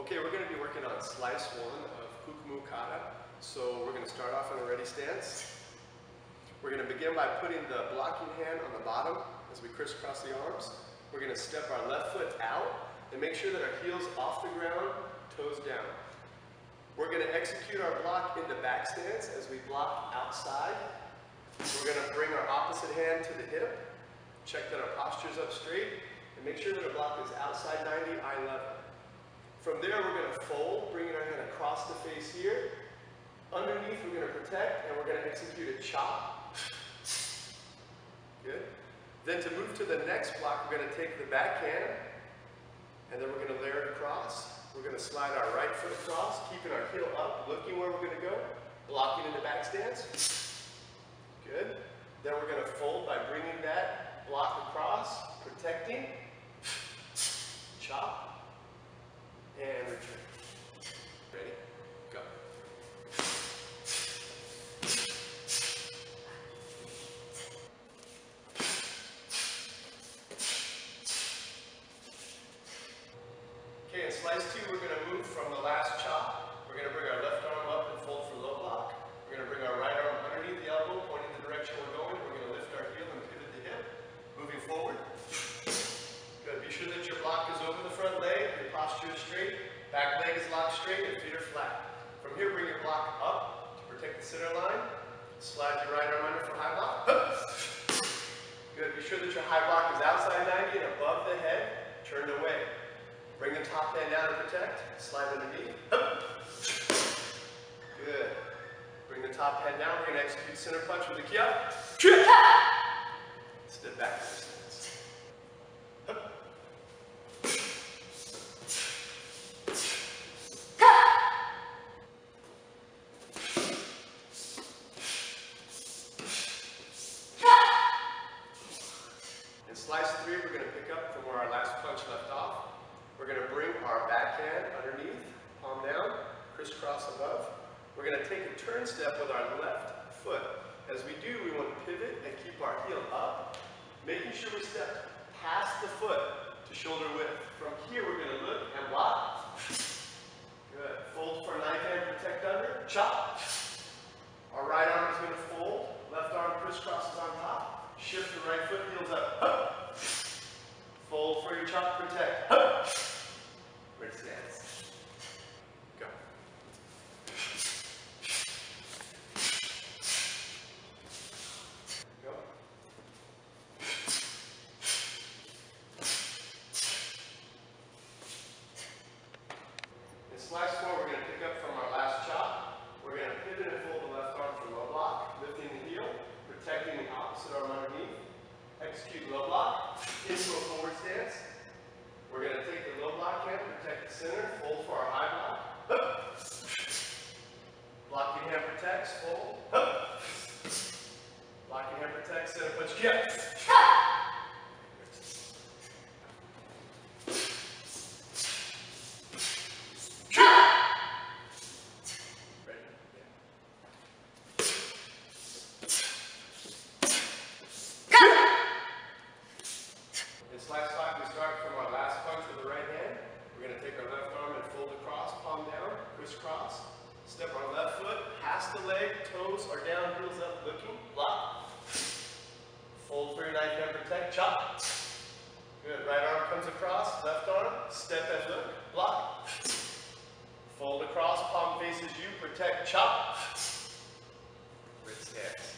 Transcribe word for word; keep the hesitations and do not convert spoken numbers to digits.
Okay, we're going to be working on slice one of Hukumu Kata. So we're going to start off in a ready stance. We're going to begin by putting the blocking hand on the bottom as we crisscross the arms. We're going to step our left foot out and make sure that our heel's off the ground, toes down. We're going to execute our block into back stance as we block outside. We're going to bring our opposite hand to the hip, check that our posture's up straight, and make sure that our block is outside ninety, eye level. From there, we're going to fold, bringing our hand across the face here. Underneath, we're going to protect, and we're going to execute a chop. Good. Then to move to the next block, we're going to take the back hand, and then we're going to layer it across. We're going to slide our right foot across, keeping our heel up, looking where we're going to go, blocking into back stance. Good. Then we're going to fold by bringing that block across, protecting, chop, and return. Ready? Go. Okay, in slice two, we're going to move from the last chop. We're going to bring our left arm up and fold for low block. We're going to bring our right arm underneath the elbow, pointing the direction we're going. We're going to lift our heel and pivot the hip. Moving forward. Good. Be sure that your block is over the front leg, your posture is straight, back leg is locked straight, and feet are flat. From here, bring your block up to protect the center line. Slide your right arm under for high block. Good. Be sure that your high block is outside ninety and above the head, turned away. Bring the top hand down and protect. Slide underneath. Good. Bring the top hand down. We're going to execute center punch with the key up. Step back. In slice three, we're going to pick up from where our last punch left off. We're going to bring our back hand underneath, palm down, crisscross above. We're going to take a turn step with our left foot. As we do, we want to pivot and keep our heel up, making sure we step past the foot to shoulder width. From here, we're going to look and block. Good. Fold for a knife hand, protect under, chop. Our right arm is going to fold, left arm crisscrosses on top. Shift the right foot, heels up. Fold for your chop, protect. Ready stance. Go. Go. In slice four, we're going to pick up from our last chop. We're going to pivot and fold the left arm for low block, lifting the heel, protecting the opposite arm underneath. Execute low block into a forward stance. We're going to take the low block hand, protect the center, fold for our high block. Blocking hand protects, fold. Blocking hand protects, center punch, kick. In slice five, we start from our last punch with the right hand. We're going to take our left arm and fold across, palm down, crisscross. Step our left foot, past the leg, toes are down, heels up, looking, block. Fold for your knife hand, protect, chop. Good. Right arm comes across, left arm, step and look, block. Fold across, palm faces you, protect, chop. Wrist stance.